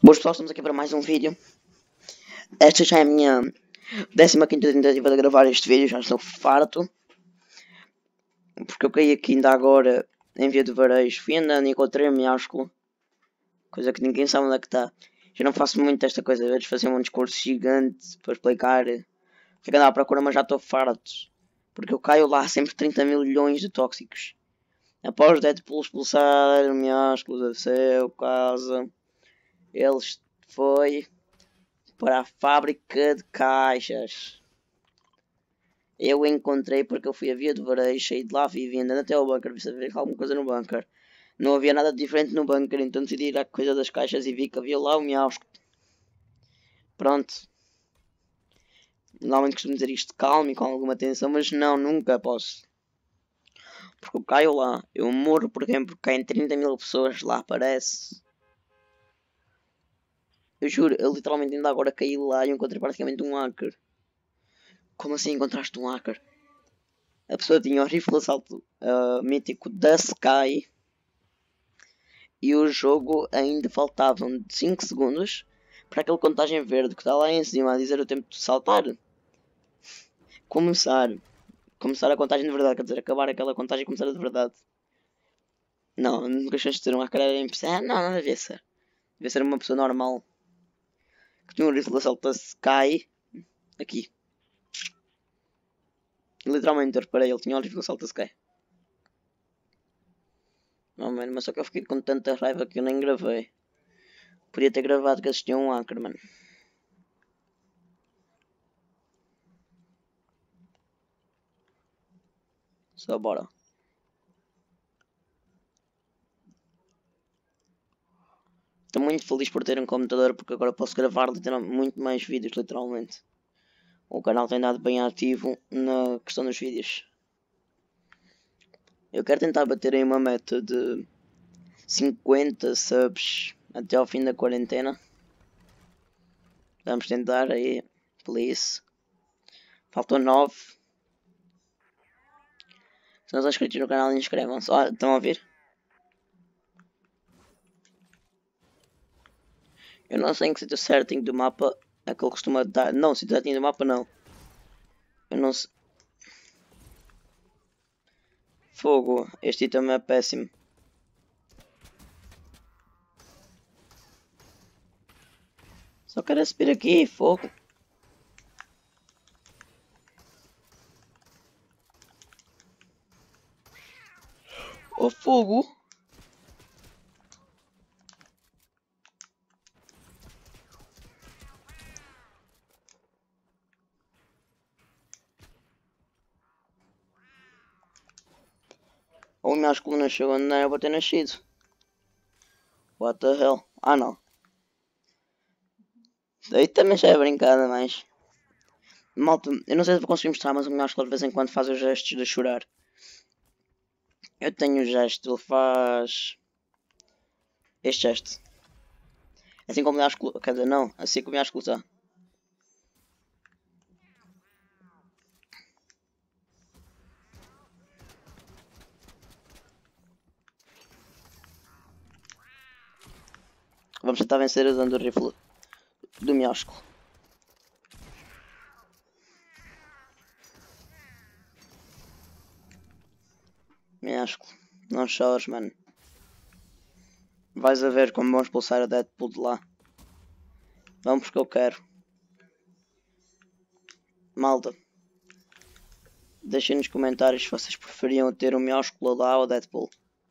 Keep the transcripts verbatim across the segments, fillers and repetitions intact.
Boas pessoal, estamos aqui para mais um vídeo. Esta já é a minha décima quinta tentativa de gravar este vídeo, já estou farto. Porque eu caí aqui ainda agora em Via de Varejo, fui andando e encontrei o miásculo. Coisa que ninguém sabe onde é que está. Eu não faço muito esta coisa, eles fazer um discurso gigante para explicar. Fico a andar à procura, mas já estou farto. Porque eu caio lá sempre trinta mil milhões de tóxicos. Após Deadpool expulsar o miásculo do seu casa, eles foi para a fábrica de caixas. Eu encontrei porque eu fui a Via de Varejo, saí de lá, fui andando até ao bunker, vi se havia alguma coisa no bunker. Não havia nada diferente no bunker, então decidi ir à coisa das caixas e vi que havia lá o miásculo. Pronto. Normalmente costumo dizer isto calmo e com alguma tensão, mas não, nunca posso. Porque eu caio lá, eu morro por exemplo, caem trinta mil pessoas lá, parece. Eu juro, eu literalmente ainda agora caí lá e encontrei praticamente um hacker. Como assim encontraste um hacker? A pessoa tinha o rifle de assalto uh, mítico da Sky. E o jogo ainda faltavam cinco segundos para aquele contagem verde que está lá em cima a dizer o tempo de saltar. Começar. Começar a contagem de verdade, quer dizer, acabar aquela contagem e começar a de verdade. Não, nunca achei de ter uma cara em ah, não, não devia ser. Devia ser uma pessoa normal. Que tinha um rifle de assalto da Sky. Aqui. Literalmente eu reparei, ele tinha um rifle de assalto da Sky. Não, mano, mas só que eu fiquei com tanta raiva que eu nem gravei. Podia ter gravado que assistia um hacker, mano. Só bora. Estou muito feliz por ter um computador porque agora posso gravar muito mais vídeos, literalmente. O canal tem dado bem ativo na questão dos vídeos. Eu quero tentar bater aí uma meta de cinquenta subs até ao fim da quarentena. Vamos tentar aí, please. Faltam nove. Se não estão inscritos no canal, inscrevam-se. Ah, estão a ouvir? Eu não sei em que sítio certinho do mapa é que ele costuma dar. Não, sítio certinho do mapa não. Eu não sei. Fogo, este item é péssimo. Só quero subir aqui, fogo. Oh, fogo. Ou minhas colunas chegam onde não era para ter nascido. What the hell? Ah não. Daí também já é brincada, mas... Malta, eu não sei se vou conseguir mostrar, mas o meu de vez em quando faz os gestos de chorar. Eu tenho o gesto, ele faz... Este gesto. Assim como o meu quer dizer, não, assim como o meu está. Vamos tentar vencer usando o rifle do miásculo. Miásculo, não chores, mano. Vais a ver como vamos expulsar a Deadpool de lá. Vamos porque eu quero. Malta, deixem nos comentários se vocês preferiam ter o miásculo lá ou o Deadpool.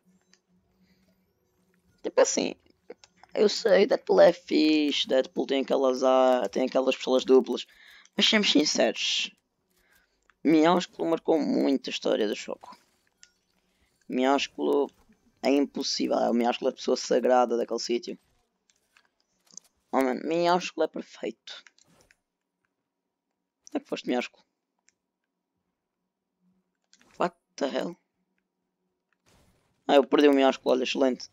Tipo assim, eu sei, Deadpool é fixe, Deadpool tem aquelas, ah, tem aquelas pessoas duplas, mas sejamos sinceros, miásculo marcou muito a história do jogo. Miásculo é impossível, o miásculo é a pessoa sagrada daquele sítio. Oh mano, miásculo é perfeito. Onde é que foste, miásculo? What the hell? Ah, eu perdi o miásculo, olha, excelente.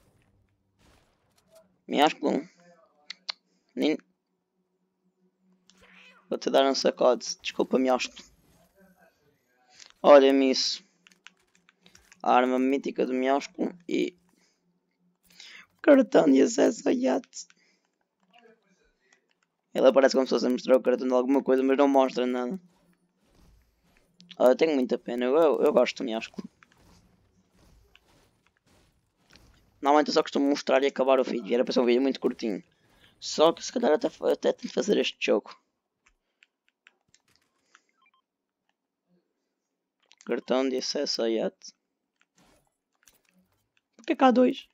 Miásculo. Nem... Vou-te dar um sacode. Desculpa, miásculo. Olha-me isso. A arma mítica do miásculo e... cartão de acesso ao iate. Ele aparece como se fosse a mostrar o cartão de alguma coisa, mas não mostra nada. Ah, eu tenho muita pena, eu, eu, eu gosto do Miasco. Normalmente eu só costumo mostrar e acabar o vídeo, era para ser um vídeo muito curtinho. Só que se calhar até, até tenho de fazer este jogo. Cartão de acesso a iate. Porquê que há dois?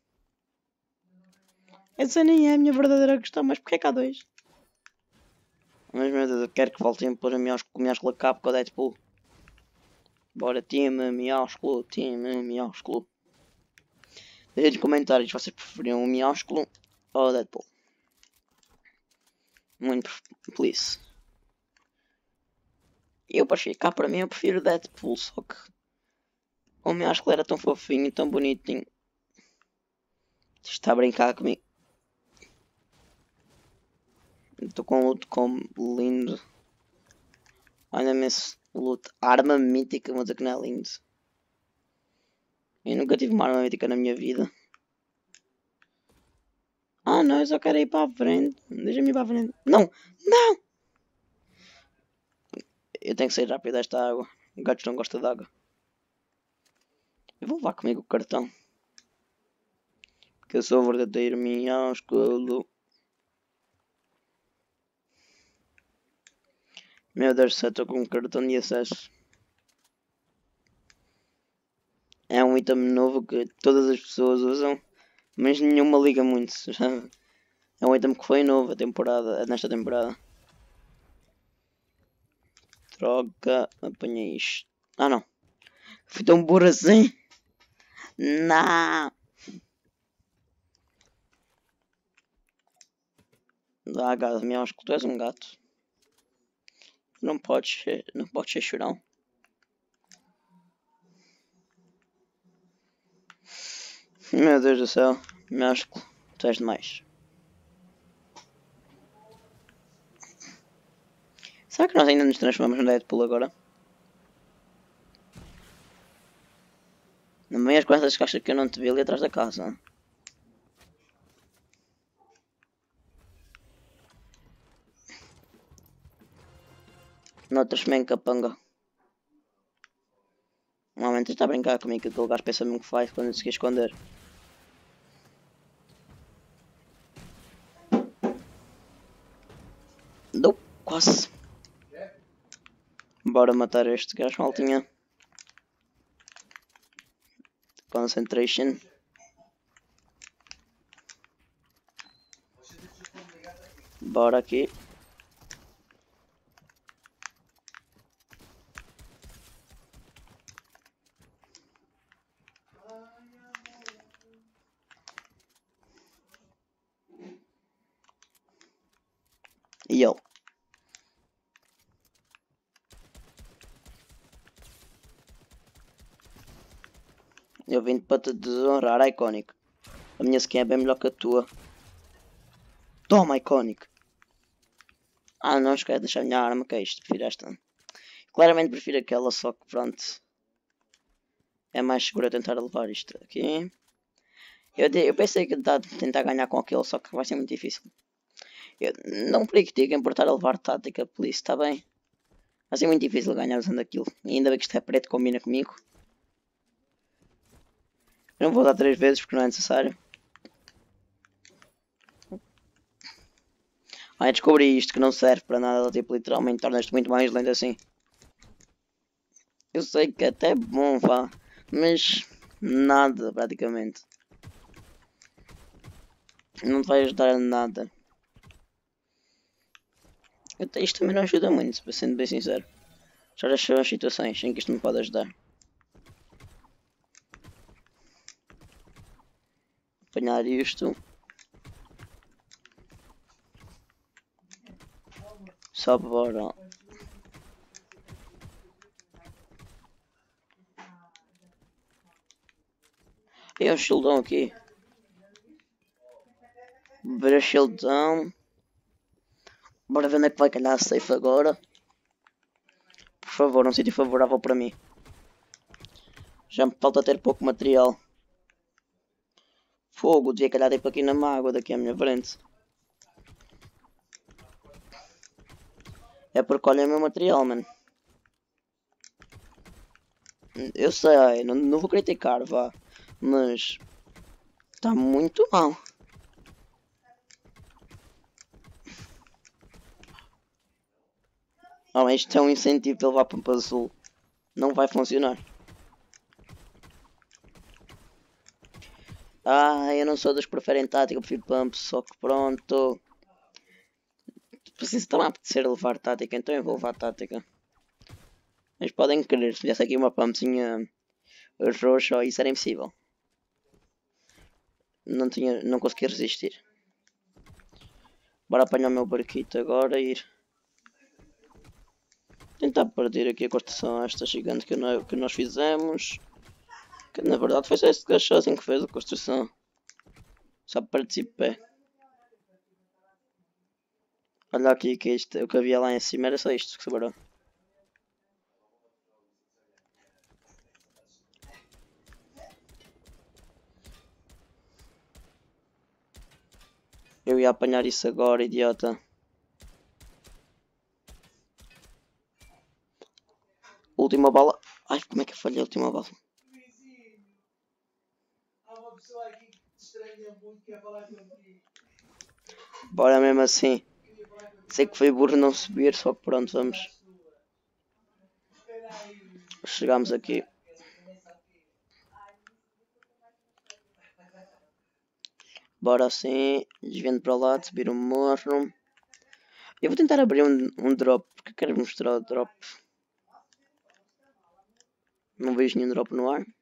Essa nem é a minha verdadeira questão, mas porquê que há dois? Mas meu Deus, eu quero que voltem a pôr a Miascula cá com o Deadpool. Bora, time Miasculo, time Miasculo. Deixem nos comentários se vocês preferiam o Miasculo ou o Deadpool. Muito please. Eu para cá para mim eu prefiro o Deadpool, só que o Miasculo era tão fofinho e tão bonitinho. Está a brincar comigo. Estou com um luto como lindo. Olha-me esse luto. Arma mítica, vou dizer que não é lindo. Eu nunca tive uma arma mítica na minha vida. Ah não, eu só quero ir para a frente. Deixa-me ir para a frente. Não! Não! Eu tenho que sair rápido desta água. O gato não gosta de água. Eu vou levar comigo o cartão. Porque eu sou verdadeiro Miasculo. Meu Deus do céu, estou com um cartão de acesso. É um item novo que todas as pessoas usam, mas nenhuma liga muito. É um item que foi novo a temporada, nesta temporada. Droga, apanhei isto. Ah não. Fui tão burro assim. Não. Dá gato, me acho que tu és um gato. Não podes ser, não podes ser chorão. Meu Deus do céu, me acho que tu és demais. Será que nós ainda nos transformamos no Deadpool agora? Não venhas com essas caixas que eu não te vi ali atrás da casa. Noutras também capanga. Normalmente está a brincar comigo que aquele gajo pensa mesmo que faz quando se quer esconder. Dou quase. Bora matar este gajo, maltinha. Concentration. Bora aqui. E ele. Eu vim para te desonrar, Iconic. A minha skin é bem melhor que a tua. Toma, Iconic. Ah, não esquece de deixar a minha arma, que é isto. Prefiro esta. Claramente prefiro aquela, só que pronto. É mais seguro eu tentar levar isto aqui. Eu, eu pensei que dá de tentar ganhar com aquele, só que vai ser muito difícil. Eu não pratico importar a levar tática, por isso, está bem? Vai ser muito difícil ganhar usando aquilo. E ainda bem que isto é preto, combina comigo. Eu não vou dar três vezes porque não é necessário. Ai, descobri isto que não serve para nada, tipo, literalmente torna-te muito mais lento assim. Eu sei que até é bom, vá, mas nada praticamente. Não te vai ajudar a nada. Até isto também não ajuda muito, para sendo bem sincero. Já deixou as situações em que isto me pode ajudar. Apanhar isto. Só bora. E um shieldão aqui. Ver a shieldão. Bora ver onde é que vai calhar a safe agora. Por favor, um sítio favorável para mim. Já me falta ter pouco material. Fogo, devia calhar tipo aqui na mágoa daqui à minha frente. É porque olha o meu material, mano. Eu sei, não, não vou criticar, vá. Mas está muito mal. Oh, isto é um incentivo de levar pampa azul. Não vai funcionar. Ah, eu não sou dos que preferem tática, eu prefiro pump, só que pronto. Preciso também apetecer levar tática, então eu vou levar tática. Mas podem querer, se tivesse aqui uma pumpzinha roxa, isso era impossível. Não tinha, não conseguia resistir. Bora apanhar o meu barquito agora e ir. Tentar partir aqui a construção esta gigante que, nós, que nós fizemos. Que na verdade foi só este gajo assim que fez a construção. Só participei. Olha aqui que isto, o que havia lá em cima era só isto que sobrou. Eu ia apanhar isso agora, idiota. Última bala. Ai, como é que eu falhei a última bala? Bora mesmo assim. Sei que foi burro não subir, só que pronto, vamos. Chegamos aqui. Bora assim, desviando para lá, subir um morro. Eu vou tentar abrir um, um drop, porque quero mostrar o drop. Não vejo nenhum drop no ar.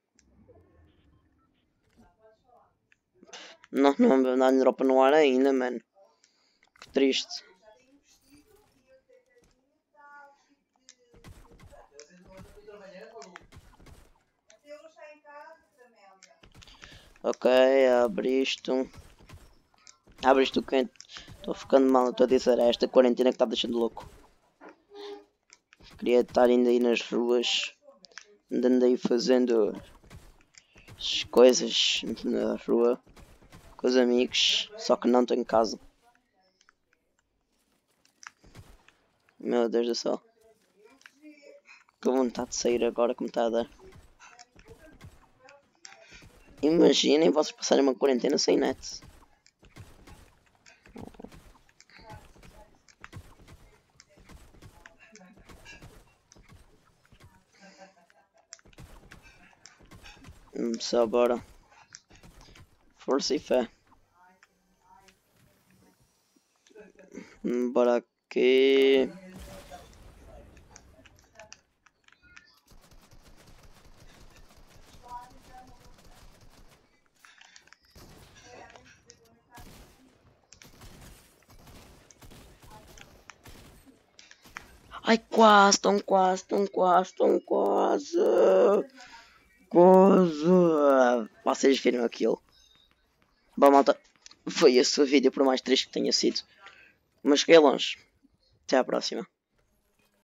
Não, não vou dar drop no ar ainda, mano. Que triste. Ok, abre isto. Abre isto quente. Estou ficando mal, estou a dizer, é esta quarentena que está deixando louco. Queria estar ainda aí nas ruas. Andando aí fazendo as coisas na rua. Com os amigos. Só que não estou em casa. Meu Deus do céu. Que vontade de sair agora que me está a dar. Imaginem vocês passarem uma quarentena sem net. Só bora. Força e fé. Bora aqui. Ai, quase, tão quase, tão quase, tão quase. Quase. Vocês viram aquilo? Bom, malta, foi esse o vídeo, por mais triste que tenha sido. Mas cheguei longe. Até à próxima.